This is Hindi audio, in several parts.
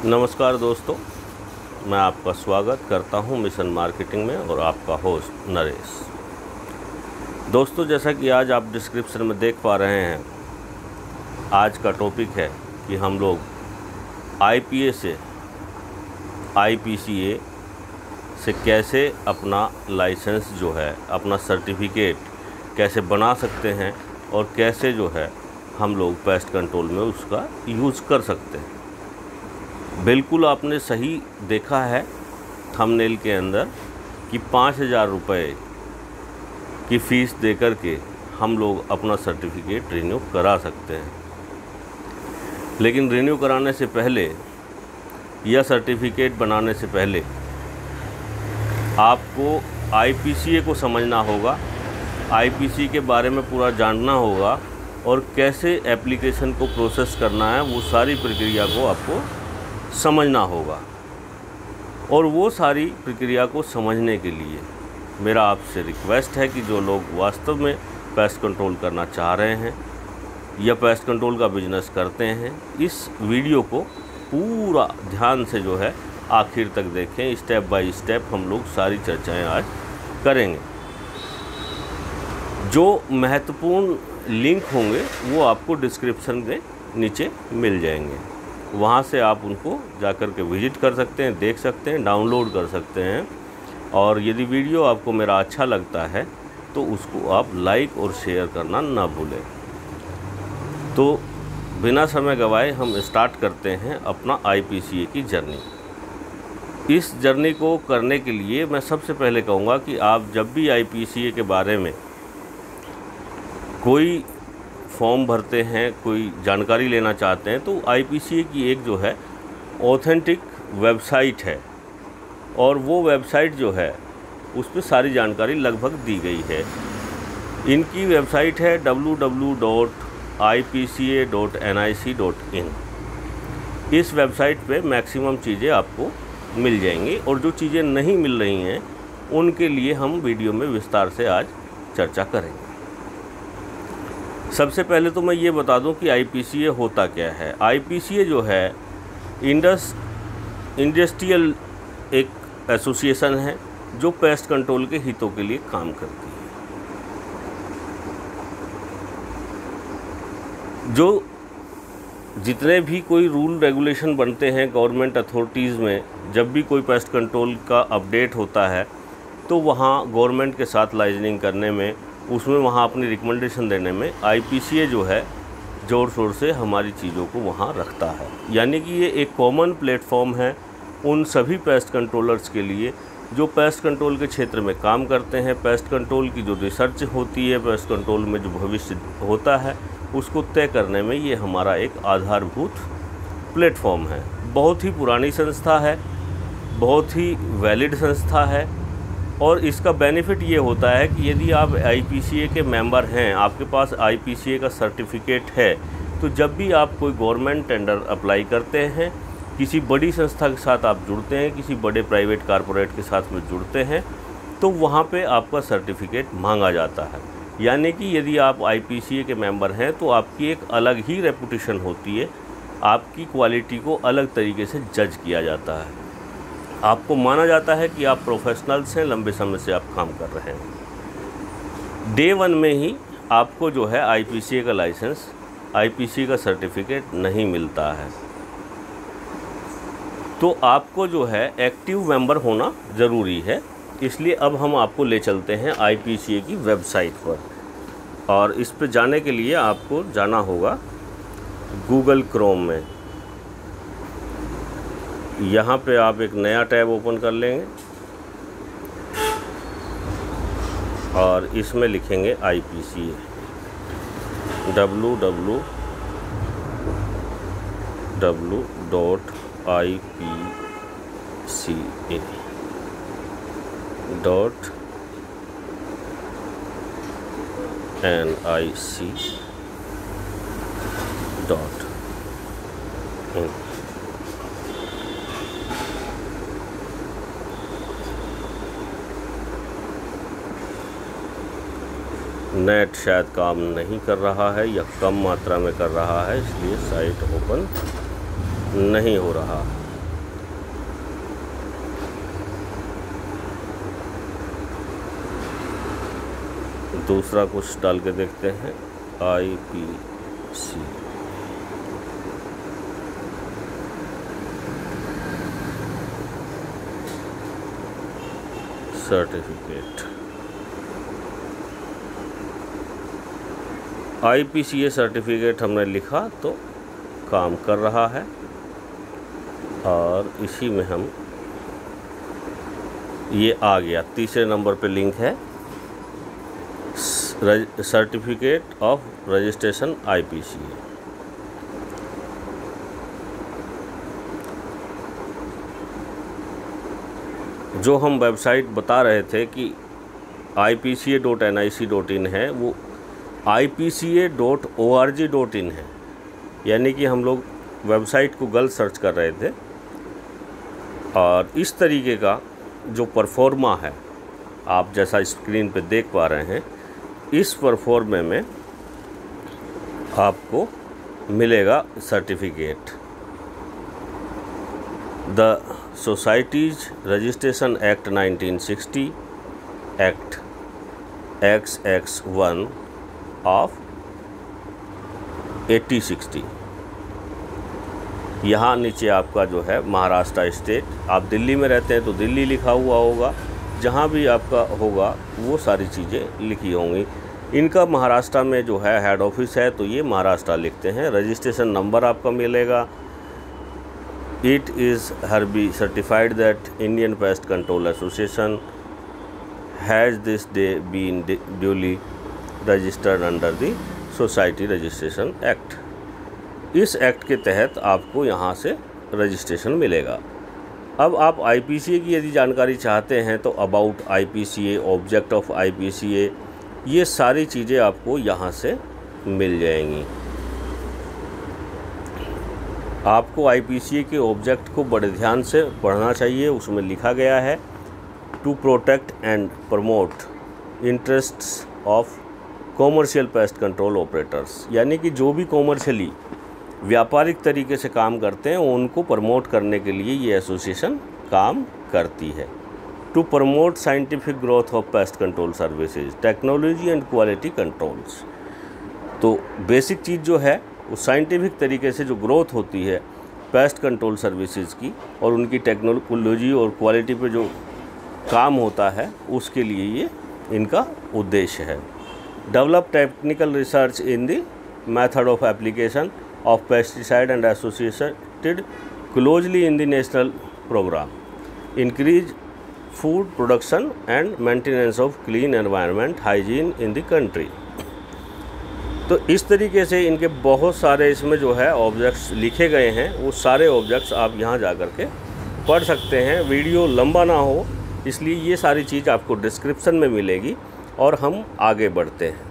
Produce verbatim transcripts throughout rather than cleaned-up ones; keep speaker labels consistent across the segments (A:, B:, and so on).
A: नमस्कार दोस्तों, मैं आपका स्वागत करता हूं मिशन मार्केटिंग में और आपका होस्ट नरेश। दोस्तों, जैसा कि आज आप डिस्क्रिप्शन में देख पा रहे हैं, आज का टॉपिक है कि हम लोग आईपीए से आईपीसीए से कैसे अपना लाइसेंस जो है, अपना सर्टिफिकेट कैसे बना सकते हैं और कैसे जो है हम लोग पेस्ट कंट्रोल में उसका यूज़ कर सकते हैं। बिल्कुल आपने सही देखा है थंबनेल के अंदर कि पाँच हज़ार रुपये की फ़ीस दे कर के हम लोग अपना सर्टिफिकेट रिन्यू करा सकते हैं। लेकिन रिन्यू कराने से पहले या सर्टिफिकेट बनाने से पहले आपको आईपीसीए को समझना होगा, आईपीसी के बारे में पूरा जानना होगा और कैसे एप्लीकेशन को प्रोसेस करना है, वो सारी प्रक्रिया को आपको समझना होगा। और वो सारी प्रक्रिया को समझने के लिए मेरा आपसे रिक्वेस्ट है कि जो लोग वास्तव में पेस्ट कंट्रोल करना चाह रहे हैं या पेस्ट कंट्रोल का बिजनेस करते हैं, इस वीडियो को पूरा ध्यान से जो है आखिर तक देखें। स्टेप बाय स्टेप हम लोग सारी चर्चाएं आज करेंगे। जो महत्वपूर्ण लिंक होंगे वो आपको डिस्क्रिप्शन में नीचे मिल जाएंगे, वहाँ से आप उनको जाकर के विज़िट कर सकते हैं, देख सकते हैं, डाउनलोड कर सकते हैं। और यदि वीडियो आपको मेरा अच्छा लगता है तो उसको आप लाइक और शेयर करना ना भूलें। तो बिना समय गवाए हम स्टार्ट करते हैं अपना आईपीसीए की जर्नी। इस जर्नी को करने के लिए मैं सबसे पहले कहूँगा कि आप जब भी आईपीसीए के बारे में कोई फॉर्म भरते हैं, कोई जानकारी लेना चाहते हैं, तो आईपीसीए की एक जो है ऑथेंटिक वेबसाइट है और वो वेबसाइट जो है उस पर सारी जानकारी लगभग दी गई है। इनकी वेबसाइट है W W W dot I P C A dot N I C dot in. इस वेबसाइट पे मैक्सिमम चीज़ें आपको मिल जाएंगी और जो चीज़ें नहीं मिल रही हैं उनके लिए हम वीडियो में विस्तार से आज चर्चा करेंगे। सबसे पहले तो मैं ये बता दूं कि आईपीसीए होता क्या है। आईपीसीए जो है इंडस इंडस्ट्रियल एक एसोसिएशन है जो पेस्ट कंट्रोल के हितों के लिए काम करती है। जो जितने भी कोई रूल रेगुलेशन बनते हैं गवर्नमेंट अथॉरिटीज़ में, जब भी कोई पेस्ट कंट्रोल का अपडेट होता है तो वहाँ गवर्नमेंट के साथ लाइजनिंग करने में, उसमें वहाँ अपनी रिकमेंडेशन देने में आईपीसीए जो है ज़ोर शोर से हमारी चीज़ों को वहाँ रखता है। यानी कि ये एक कॉमन प्लेटफॉर्म है उन सभी पेस्ट कंट्रोलर्स के लिए जो पेस्ट कंट्रोल के क्षेत्र में काम करते हैं। पेस्ट कंट्रोल की जो रिसर्च होती है, पेस्ट कंट्रोल में जो भविष्य होता है, उसको तय करने में ये हमारा एक आधारभूत प्लेटफॉर्म है। बहुत ही पुरानी संस्था है, बहुत ही वैलिड संस्था है और इसका बेनिफिट ये होता है कि यदि आप आईपीसीए के मेंबर हैं, आपके पास आईपीसीए का सर्टिफिकेट है, तो जब भी आप कोई गवर्नमेंट टेंडर अप्लाई करते हैं, किसी बड़ी संस्था के साथ आप जुड़ते हैं, किसी बड़े प्राइवेट कारपोरेट के साथ में जुड़ते हैं, तो वहाँ पे आपका सर्टिफिकेट मांगा जाता है। यानी कि यदि आप आईपीसीए के मेंबर हैं तो आपकी एक अलग ही रेपुटेशन होती है, आपकी क्वालिटी को अलग तरीके से जज किया जाता है। आपको माना जाता है कि आप प्रोफेशनल्स हैं, लंबे समय से आप काम कर रहे हैं। डे वन में ही आपको जो है आईपीसीए का लाइसेंस, आईपीसी का सर्टिफिकेट नहीं मिलता है। तो आपको जो है एक्टिव मेंबर होना ज़रूरी है। इसलिए अब हम आपको ले चलते हैं आईपीसीए की वेबसाइट पर और इस पर जाने के लिए आपको जाना होगा गूगल क्रोम में। यहाँ पे आप एक नया टैब ओपन कर लेंगे और इसमें लिखेंगे IPCA, W W W dot I P C A dot N I C dot in. Net शायद काम नहीं कर रहा है या कम मात्रा में कर रहा है, इसलिए साइट ओपन नहीं हो रहा। दूसरा कुछ डाल के देखते हैं, I P C. Certificate, I P C A certificate हमने लिखा तो काम कर रहा है। और इसी में हम, ये आ गया, तीसरे नंबर पे लिंक है, certificate of registration I P C A. जो हम वेबसाइट बता रहे थे कि I P C A dot N I C dot in है, वो I P C A dot O R G dot in है। यानी कि हम लोग वेबसाइट को गलत सर्च कर रहे थे। और इस तरीके का जो परफॉर्मा है, आप जैसा स्क्रीन पे देख पा रहे हैं, इस परफॉर्मे में आपको मिलेगा certificate. The societies registration act nineteen sixty, act X X one of eighteen sixty. यहाँ नीचे आपका जो है महाराष्ट्र स्टेट, आप दिल्ली में रहते हैं तो दिल्ली लिखा हुआ होगा, जहाँ भी आपका होगा वो सारी चीज़ें लिखी होंगी। इनका महाराष्ट्र में जो है हेड ऑफिस है, तो ये महाराष्ट्र लिखते हैं। रजिस्ट्रेशन नंबर आपका मिलेगा। It is hereby certified that Indian Pest Control Association has this day been duly registered under the Society Registration Act। इस एक्ट के तहत आपको यहाँ से रजिस्ट्रेशन मिलेगा। अब आप आई पी सी ए की यदि जानकारी चाहते हैं तो about I P C A, object of I P C A, ये सारी चीज़ें आपको यहाँ से मिल जाएंगी। आपको आई पी सी ए के ऑब्जेक्ट को बड़े ध्यान से पढ़ना चाहिए। उसमें लिखा गया है to protect and promote interests of commercial pest control operators, यानी कि जो भी कॉमर्शियली व्यापारिक तरीके से काम करते हैं उनको प्रमोट करने के लिए ये एसोसिएशन काम करती है। To promote scientific growth of pest control services, technology and quality controls. तो बेसिक चीज़ जो है वो साइंटिफिक तरीके से जो ग्रोथ होती है पेस्ट कंट्रोल सर्विसेज की, और उनकी टेक्नोलॉजी और क्वालिटी पे जो काम होता है, उसके लिए ये इनका उद्देश्य है। Develop technical research in the method of application of pesticide and associated closely in the national programme, increase food production and maintenance of clean environment hygiene in the country. तो इस तरीके से इनके बहुत सारे इसमें जो है ऑब्जेक्ट्स लिखे गए हैं। वो सारे ऑब्जेक्ट्स आप यहाँ जा कर के पढ़ सकते हैं। वीडियो लंबा ना हो इसलिए ये सारी चीज़ आपको डिस्क्रिप्शन में मिलेगी। और हम आगे बढ़ते हैं।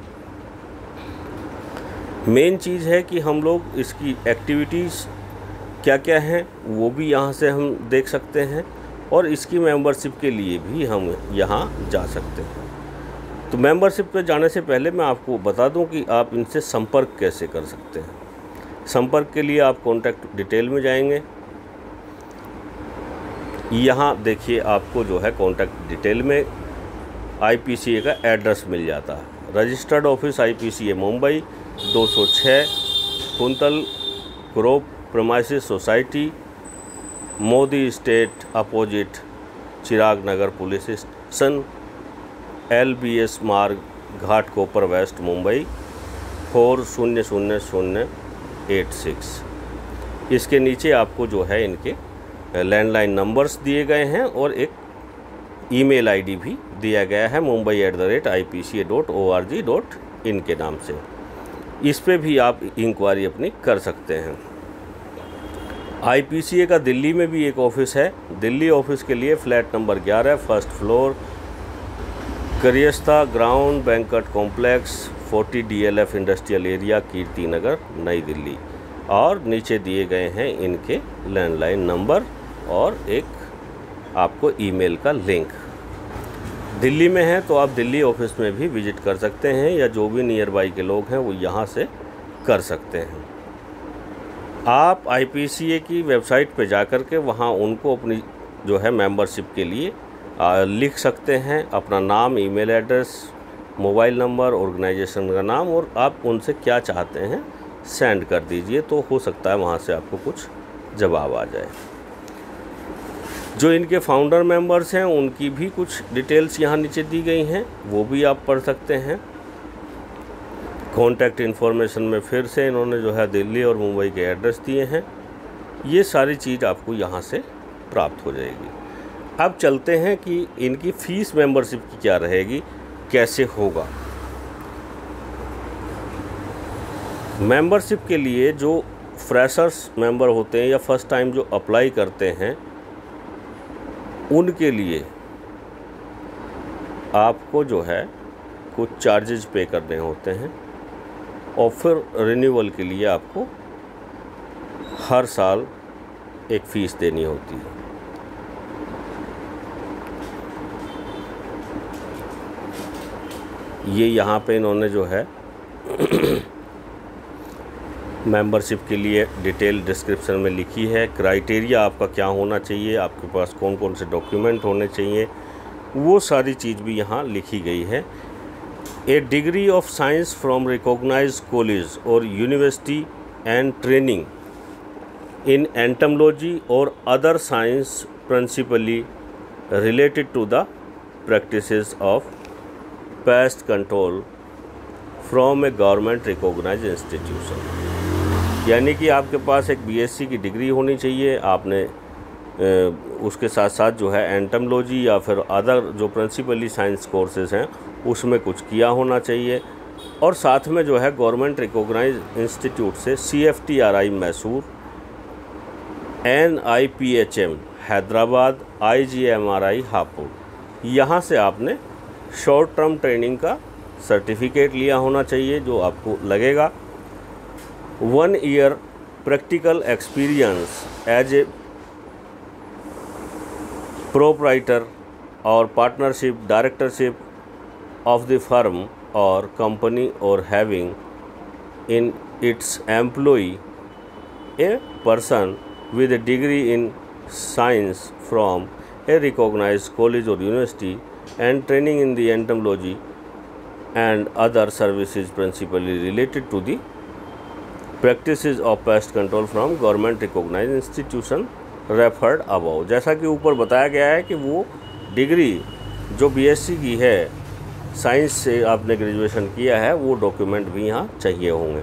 A: मेन चीज़ है कि हम लोग इसकी एक्टिविटीज़ क्या क्या हैं वो भी यहाँ से हम देख सकते हैं, और इसकी मेंबरशिप के लिए भी हम यहाँ जा सकते हैं। तो मेंबरशिप पे जाने से पहले मैं आपको बता दूं कि आप इनसे संपर्क कैसे कर सकते हैं। संपर्क के लिए आप कॉन्टैक्ट डिटेल में जाएंगे। यहाँ देखिए आपको जो है कॉन्टैक्ट डिटेल में आई पी सी ए का एड्रेस मिल जाता है। Registered office I P C A Mumbai, दो सौ छः Kuntal grove premises society, Modi estate, opposite Chirag Nagar police station, L B S Marg, Ghatkopar west, Mumbai four शून्य शून्य शून्य एट सिक्स। इसके नीचे आपको जो है इनके लैंडलाइन नंबर्स दिए गए हैं और एक ईमेल आईडी भी दिया गया है, Mumbai at the rate I P C A dot O R G dot in के नाम से। इस पे भी आप इंक्वायरी अपनी कर सकते हैं। आई पी सी ए का दिल्ली में भी एक ऑफिस है। दिल्ली ऑफिस के लिए फ्लैट नंबर ग्यारह, फर्स्ट फ्लोर, करियस्ता ground, banquet complex, forty D L F industrial area, Kirti Nagar, New Delhi. और नीचे दिए गए हैं इनके लैंडलाइन नंबर और एक आपको ईमेल का लिंक। दिल्ली में है तो आप दिल्ली ऑफिस में भी विज़िट कर सकते हैं, या जो भी नियर बाई के लोग हैं वो यहाँ से कर सकते हैं। आप आई पी सी ए की वेबसाइट पे जा कर के वहाँ उनको अपनी जो है मेंबरशिप के लिए आ, लिख सकते हैं, अपना नाम, email address, mobile number, organisation का नाम और आप उनसे क्या चाहते हैं सेंड कर दीजिए, तो हो सकता है वहाँ से आपको कुछ जवाब आ जाए। जो इनके फाउंडर मेंबर्स हैं उनकी भी कुछ डिटेल्स यहाँ नीचे दी गई हैं, वो भी आप पढ़ सकते हैं। कॉन्टैक्ट इन्फॉर्मेशन में फिर से इन्होंने जो है दिल्ली और मुंबई के एड्रेस दिए हैं। ये सारी चीज़ आपको यहाँ से प्राप्त हो जाएगी। अब चलते हैं कि इनकी फ़ीस मेंबरशिप की क्या रहेगी, कैसे होगा। मेंबरशिप के लिए जो फ्रेशर्स मेंबर होते हैं या फर्स्ट टाइम जो अप्लाई करते हैं, उनके लिए आपको जो है कुछ चार्जेज पे करने होते हैं और फिर रिन्यूअल के लिए आपको हर साल एक फ़ीस देनी होती है। ये यहाँ पे इन्होंने जो है मेंबरशिप के लिए डिटेल डिस्क्रिप्शन में लिखी है। क्राइटेरिया आपका क्या होना चाहिए, आपके पास कौन कौन से डॉक्यूमेंट होने चाहिए, वो सारी चीज़ भी यहाँ लिखी गई है। A degree of science from recognised college और university and training in entomology और other science principally related to the practices of pest control from a government recognised institution. यानी कि आपके पास एक बीएससी की डिग्री होनी चाहिए, आपने उसके साथ साथ जो है एंटमोलॉजी या फिर अदर जो प्रिंसिपली साइंस कोर्सेज हैं उसमें कुछ किया होना चाहिए, और साथ में जो है गवर्नमेंट रिकॉग्नाइज्ड इंस्टीट्यूट से CFTRI Mysore, NIPHM Hyderabad, IGMRI Hapur, यहाँ से आपने शॉर्ट टर्म ट्रेनिंग का सर्टिफिकेट लिया होना चाहिए जो आपको लगेगा। One year practical experience as a proprietor और partnership directorship of the firm or company or having in its employee a person with a degree in science from a recognized college or university and training in the entomology and other services principally related to the practices of pest control from government recognized institution referred above। जैसा कि ऊपर बताया गया है कि वो डिग्री जो बीएससी की है, साइंस से आपने ग्रेजुएशन किया है, वो डॉक्यूमेंट भी यहाँ चाहिए होंगे।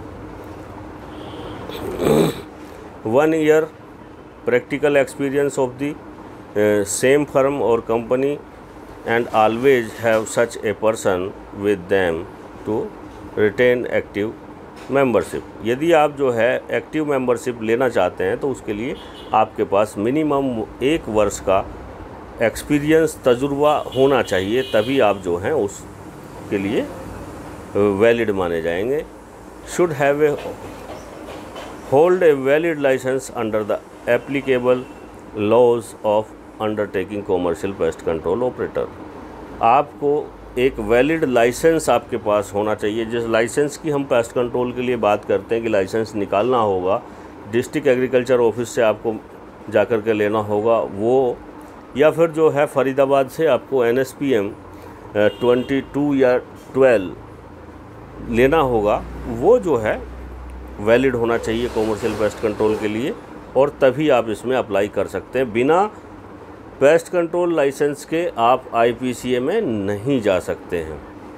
A: One year practical experience of the same firm और company and always have such a person with them to retain active membership. यदि आप जो है एक्टिव मेंबरशिप लेना चाहते हैं तो उसके लिए आपके पास मिनिमम एक वर्ष का एक्सपीरियंस तजुर्बा होना चाहिए, तभी आप जो हैं उस के लिए वैलिड माने जाएंगे। Should have a hold a valid licence under the applicable laws of undertaking commercial pest control operator. आपको एक वैलिड लाइसेंस आपके पास होना चाहिए। जिस लाइसेंस की हम पेस्ट कंट्रोल के लिए बात करते हैं कि लाइसेंस निकालना होगा, डिस्ट्रिक्ट एग्रीकल्चर ऑफिस से आपको जाकर के लेना होगा वो, या फिर जो है फरीदाबाद से आपको N S P M twenty two या ट्वेल्व लेना होगा, वो जो है वैलिड होना चाहिए कॉमर्शियल पेस्ट कंट्रोल के लिए, और तभी आप इसमें अप्लाई कर सकते हैं। बिना पेस्ट कंट्रोल लाइसेंस के आप आईपीसीए में नहीं जा सकते हैं।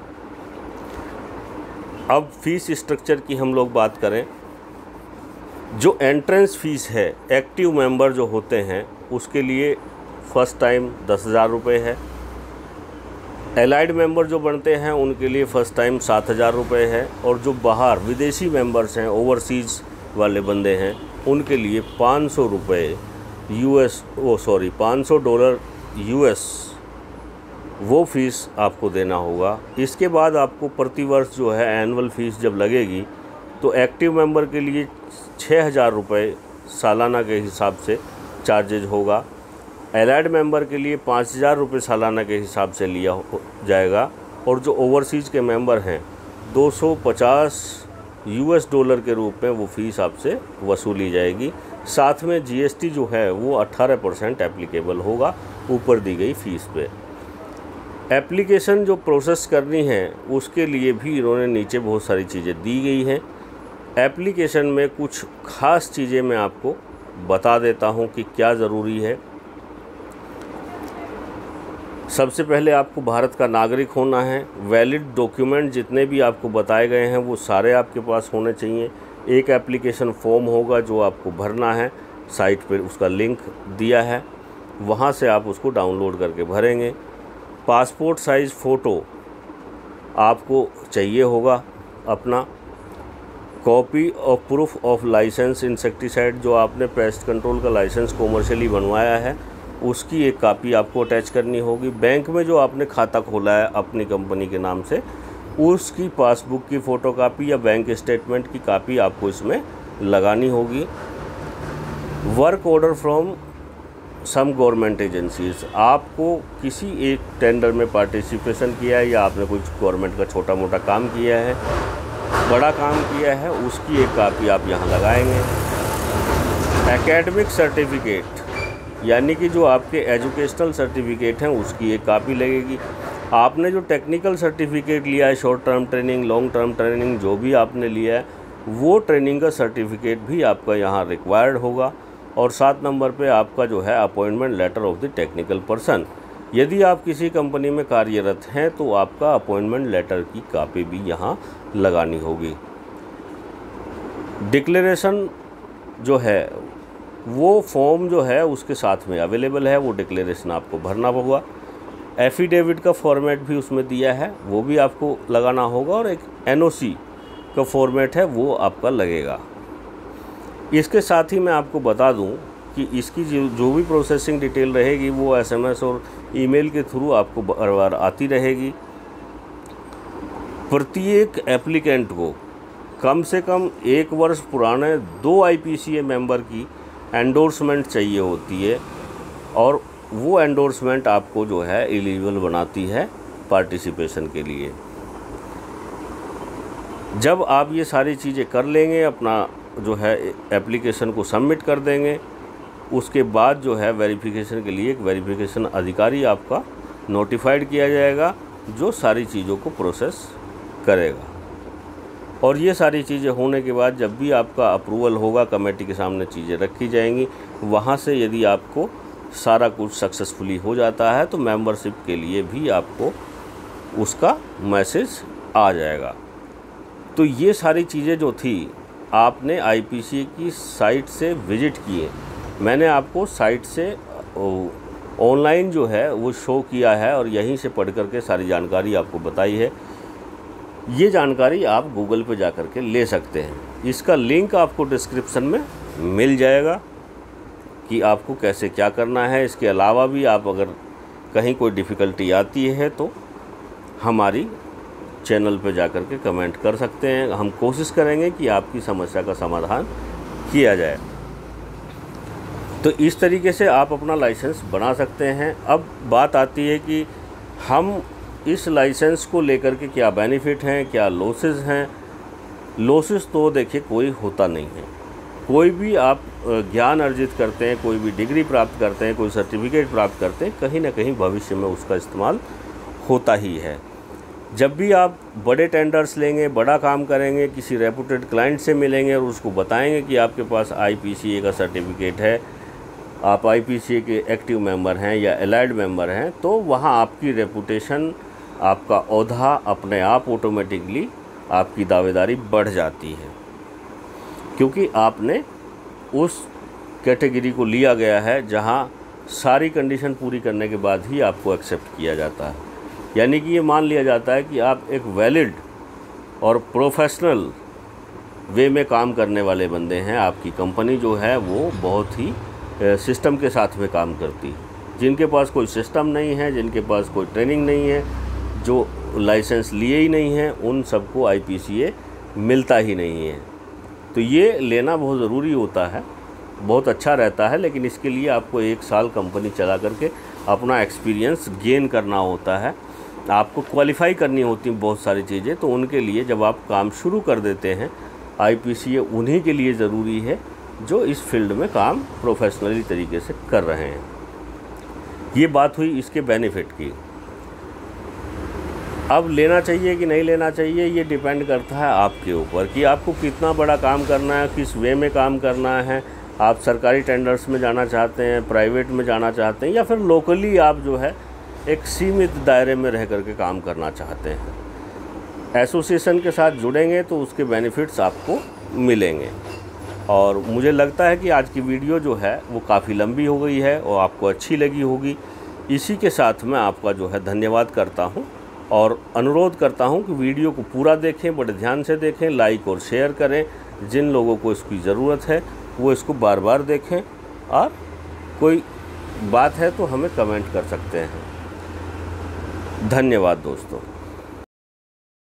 A: अब फीस स्ट्रक्चर की हम लोग बात करें, जो एंट्रेंस फीस है एक्टिव मेंबर जो होते हैं उसके लिए फ़र्स्ट टाइम दस हज़ार रुपये है। एलाइड मेंबर जो बनते हैं उनके लिए फ़र्स्ट टाइम सात हज़ार रुपये है, और जो बाहर विदेशी मेंबर्स हैं, ओवरसीज़ वाले बंदे हैं, उनके लिए पाँच सौ रुपये यूएस ओ सॉरी पाँच सौ डॉलर यूएस वो फ़ीस आपको देना होगा। इसके बाद आपको प्रतिवर्ष जो है एनुअल फ़ीस जब लगेगी तो एक्टिव मेंबर के लिए छः हज़ार रुपये सालाना के हिसाब से चार्जेज होगा। एलाइड मेंबर के लिए पाँच हज़ार रुपये सालाना के हिसाब से लिया जाएगा, और जो ओवरसीज़ के मेंबर हैं दो सौ पचास यूएस डॉलर के रूप में वो फ़ीस आपसे वसूली जाएगी। साथ में जीएसटी जो है वो अट्ठारह परसेंट एप्लीकेबल होगा ऊपर दी गई फ़ीस पे। एप्लीकेशन जो प्रोसेस करनी है उसके लिए भी इन्होंने नीचे बहुत सारी चीज़ें दी गई हैं। एप्लीकेशन में कुछ ख़ास चीज़ें मैं आपको बता देता हूं कि क्या ज़रूरी है। सबसे पहले आपको भारत का नागरिक होना है। वैलिड डॉक्यूमेंट जितने भी आपको बताए गए हैं वो सारे आपके पास होने चाहिए। एक एप्लीकेशन फॉर्म होगा जो आपको भरना है, साइट पर उसका लिंक दिया है, वहाँ से आप उसको डाउनलोड करके भरेंगे। पासपोर्ट साइज़ फ़ोटो आपको चाहिए होगा अपना। Copy of proof of licence insecticide, जो आपने पेस्ट कंट्रोल का लाइसेंस कॉमर्शियली बनवाया है उसकी एक कापी आपको अटैच करनी होगी। बैंक में जो आपने खाता खोला है अपनी कंपनी के नाम से उसकी पासबुक की फ़ोटोकॉपी या बैंक स्टेटमेंट की कापी आपको इसमें लगानी होगी। Work order from some government agencies, आपको किसी एक टेंडर में पार्टिसिपेशन किया है या आपने कुछ गवर्नमेंट का छोटा मोटा काम किया है, बड़ा काम किया है, उसकी एक कापी आप यहाँ लगाएंगे। एकेडमिक सर्टिफिकेट यानी कि जो आपके एजुकेशनल सर्टिफिकेट हैं उसकी एक कापी लगेगी। आपने जो टेक्निकल सर्टिफिकेट लिया है, short term training, long term training, जो भी आपने लिया है वो ट्रेनिंग का सर्टिफिकेट भी आपका यहाँ रिक्वायर्ड होगा। और सात नंबर पे आपका जो है appointment letter of the technical person, यदि आप किसी कंपनी में कार्यरत हैं तो आपका अपॉइंटमेंट लेटर की कापी भी यहाँ लगानी होगी। डिक्लेरेशन जो है वो फॉर्म जो है उसके साथ में अवेलेबल है, वो डिक्लेरेशन आपको भरना होगा। एफिडेविट का फॉर्मेट भी उसमें दिया है, वो भी आपको लगाना होगा। और एक एनओसी का फॉर्मेट है वो आपका लगेगा। इसके साथ ही मैं आपको बता दूं कि इसकी जो जो भी प्रोसेसिंग डिटेल रहेगी वो एसएमएस और ईमेल के थ्रू आपको बार बार आती रहेगी। प्रत्येक एप्लीकेंट को कम से कम एक वर्ष पुराने दो आईपीसीए मेंबर की एंडोर्समेंट चाहिए होती है और वो एंडोर्समेंट आपको जो है एलिजिबल बनाती है पार्टिसिपेशन के लिए। जब आप ये सारी चीज़ें कर लेंगे, अपना जो है एप्लीकेशन को सबमिट कर देंगे, उसके बाद जो है वेरिफिकेशन के लिए एक वेरिफिकेशन अधिकारी आपका नोटिफाइड किया जाएगा जो सारी चीज़ों को प्रोसेस करेगा। और ये सारी चीज़ें होने के बाद जब भी आपका अप्रूवल होगा, कमेटी के सामने चीज़ें रखी जाएंगी। वहाँ से यदि आपको सारा कुछ सक्सेसफुली हो जाता है तो मेंबरशिप के लिए भी आपको उसका मैसेज आ जाएगा। तो ये सारी चीज़ें जो थी आपने आईपीसीए की साइट से विज़िट किए, मैंने आपको साइट से ऑनलाइन जो है वो शो किया है और यहीं से पढ़ करके सारी जानकारी आपको बताई है। ये जानकारी आप गूगल पे जा कर के ले सकते हैं। इसका लिंक आपको डिस्क्रिप्शन में मिल जाएगा कि आपको कैसे क्या करना है। इसके अलावा भी आप अगर कहीं कोई डिफ़िकल्टी आती है तो हमारी चैनल पे जा कर के कमेंट कर सकते हैं। हम कोशिश करेंगे कि आपकी समस्या का समाधान किया जाए। तो इस तरीके से आप अपना लाइसेंस बना सकते हैं। अब बात आती है कि हम इस लाइसेंस को लेकर के क्या बेनिफिट हैं, क्या लॉसेस हैं। लॉसेस तो देखिए कोई होता नहीं है। कोई भी आप ज्ञान अर्जित करते हैं, कोई भी डिग्री प्राप्त करते हैं, कोई सर्टिफिकेट प्राप्त करते हैं, कहीं ना कहीं भविष्य में उसका इस्तेमाल होता ही है। जब भी आप बड़े टेंडर्स लेंगे, बड़ा काम करेंगे, किसी रेपुटेड क्लाइंट से मिलेंगे और उसको बताएंगे कि आपके पास आईपीसीए का सर्टिफिकेट है, आप आईपीसीए के एक्टिव मेंबर हैं या एलाइड मेंबर हैं, तो वहाँ आपकी रेपुटेशन, आपका ओहदा अपने आप ऑटोमेटिकली आपकी दावेदारी बढ़ जाती है, क्योंकि आपने उस कैटेगरी को लिया गया है जहाँ सारी कंडीशन पूरी करने के बाद ही आपको एक्सेप्ट किया जाता है। यानी कि ये मान लिया जाता है कि आप एक वैलिड और प्रोफेशनल वे में काम करने वाले बंदे हैं। आपकी कंपनी जो है वो बहुत ही सिस्टम के साथ में काम करती है। जिनके पास कोई सिस्टम नहीं है, जिनके पास कोई ट्रेनिंग नहीं है, जो लाइसेंस लिए ही नहीं है, उन सबको आईपीसीए मिलता ही नहीं है। तो ये लेना बहुत ज़रूरी होता है, बहुत अच्छा रहता है। लेकिन इसके लिए आपको एक साल कंपनी चला करके अपना एक्सपीरियंस गेन करना होता है, आपको क्वालिफाई करनी होती हैं बहुत सारी चीज़ें। तो उनके लिए जब आप काम शुरू कर देते हैं, आईपीसीए उन्हीं के लिए ज़रूरी है जो इस फील्ड में काम प्रोफेशनली तरीके से कर रहे हैं। ये बात हुई इसके बेनिफिट की। अब लेना चाहिए कि नहीं लेना चाहिए, ये डिपेंड करता है आपके ऊपर कि आपको कितना बड़ा काम करना है, किस वे में काम करना है। आप सरकारी टेंडर्स में जाना चाहते हैं, प्राइवेट में जाना चाहते हैं, या फिर लोकली आप जो है एक सीमित दायरे में रह करके काम करना चाहते हैं। एसोसिएशन के साथ जुड़ेंगे तो उसके बेनिफिट्स आपको मिलेंगे। और मुझे लगता है कि आज की वीडियो जो है वो काफ़ी लंबी हो गई है और आपको अच्छी लगी होगी। इसी के साथ मैं आपका जो है धन्यवाद करता हूं और अनुरोध करता हूं कि वीडियो को पूरा देखें, बड़े ध्यान से देखें, लाइक और शेयर करें। जिन लोगों को इसकी ज़रूरत है वो इसको बार बार देखें, और कोई बात है तो हमें कमेंट कर सकते हैं। धन्यवाद दोस्तों।